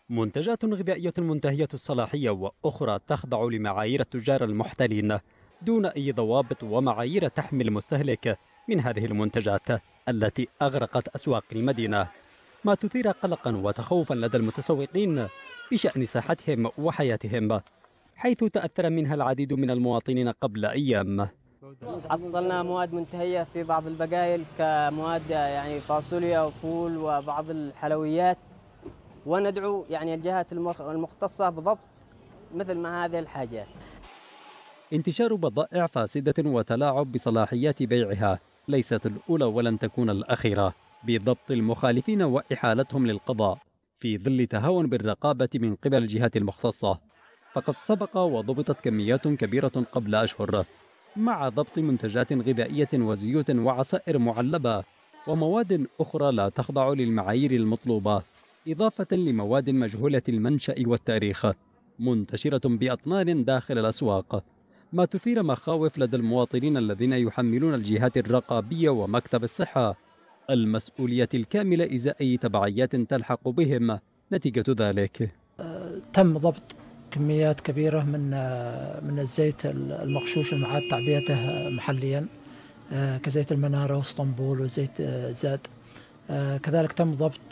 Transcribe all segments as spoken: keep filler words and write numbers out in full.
منتجات غذائية منتهية الصلاحية وأخرى تخضع لمعايير التجار المحتلين دون أي ضوابط ومعايير تحمي المستهلك من هذه المنتجات التي أغرقت أسواق المدينة، ما تثير قلقا وتخوفا لدى المتسوقين بشأن صحتهم وحياتهم، حيث تأثر منها العديد من المواطنين قبل أيام. حصلنا مواد منتهية في بعض البقايل كمواد يعني فاصوليا وفول وبعض الحلويات، وندعو يعني الجهات المختصة بضبط مثل ما هذه الحاجات. انتشار بضائع فاسدة وتلاعب بصلاحيات بيعها ليست الأولى ولن تكون الأخيرة بضبط المخالفين وإحالتهم للقضاء في ظل تهاون بالرقابة من قبل الجهات المختصة. فقد سبق وضبطت كميات كبيرة قبل أشهر مع ضبط منتجات غذائية وزيوت وعصائر معلبة ومواد أخرى لا تخضع للمعايير المطلوبة، إضافة لمواد مجهولة المنشأ والتاريخ منتشرة بأطنان داخل الأسواق، ما تثير مخاوف لدى المواطنين الذين يحملون الجهات الرقابية ومكتب الصحة المسؤولية الكاملة إزاء أي تبعيات تلحق بهم نتيجة ذلك. تم ضبط كميات كبيرة من من الزيت المغشوش المعاد تعبئته محليا كزيت المنارة واسطنبول وزيت زاد. كذلك تم ضبط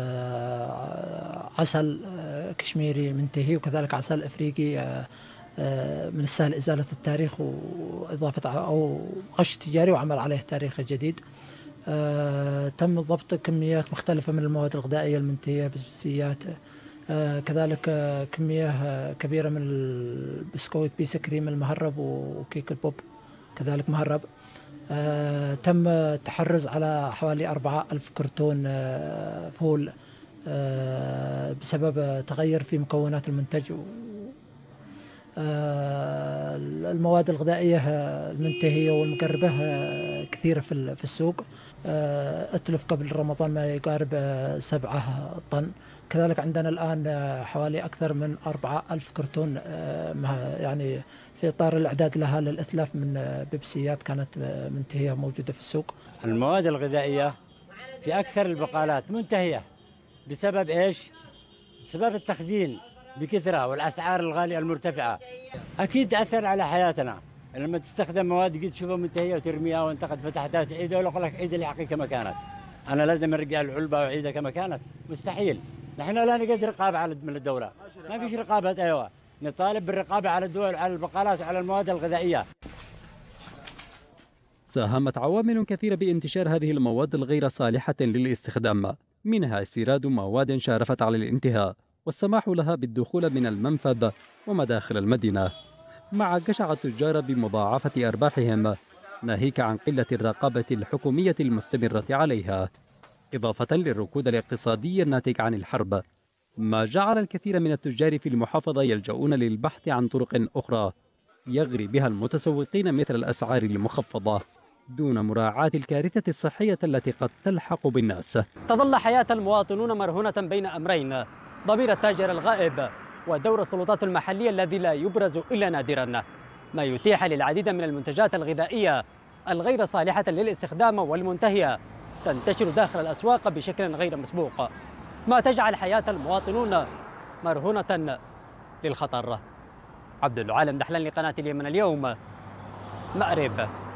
عسل كشميري منتهي وكذلك عسل افريقي من السهل ازالة التاريخ واضافة او غش تجاري وعمل عليه تاريخ جديد. تم ضبط كميات مختلفة من المواد الغذائية المنتهية بسبسيات، كذلك كمية كبيرة من البسكويت بيس كريم المهرب وكيك البوب كذلك مهرب. آه، تم التحرز على حوالي أربعة ألف كرتون آه، فول آه، بسبب تغير في مكونات المنتج. آه، المواد الغذائية المنتهية والمقربة آه، كثيرة في في السوق. آه، اتلف قبل رمضان ما يقارب آه، سبعة طن. كذلك عندنا الآن آه، حوالي أكثر من أربعة ألف كرتون آه، يعني في إطار الإعداد لها للإتلاف من آه، بيبسيات كانت آه، منتهية موجودة في السوق. المواد الغذائية في أكثر البقالات منتهية بسبب إيش؟ بسبب التخزين بكثرة والأسعار الغالية المرتفعة. أكيد تأثر على حياتنا لما تستخدم مواد قد تشوفها منتهية وترميها وانت قد فتحتها تعيدها ويقول لك عيد الحقيقة كما كانت. أنا لازم أرجع العلبة وأعيدها كما كانت، مستحيل. نحن لا نجد رقابة على من الدولة، ما فيش رقابة. أيوة نطالب بالرقابة على الدول وعلى البقالات وعلى المواد الغذائية. ساهمت عوامل كثيرة بانتشار هذه المواد الغير صالحة للاستخدام، منها استيراد مواد شارفت على الانتهاء والسماح لها بالدخول من المنفذ ومداخل المدينة، مع جشع التجار بمضاعفة أرباحهم ناهيك عن قلة الرقابة الحكومية المستمرة عليها، إضافة للركود الاقتصادي الناتج عن الحرب، ما جعل الكثير من التجار في المحافظة يلجؤون للبحث عن طرق أخرى يغري بها المتسوقين مثل الأسعار المخفضة دون مراعاة الكارثة الصحية التي قد تلحق بالناس. تظل حياة المواطنون مرهونة بين أمرين: ضمير التاجر الغائب ودور السلطات المحلية الذي لا يبرز إلا نادرا، ما يتيح للعديد من المنتجات الغذائية الغير صالحة للاستخدام والمنتهية تنتشر داخل الأسواق بشكل غير مسبوق، ما تجعل حياة المواطنون مرهونة للخطر. عبد العالم دحلان لقناة اليمن اليوم، مأرب.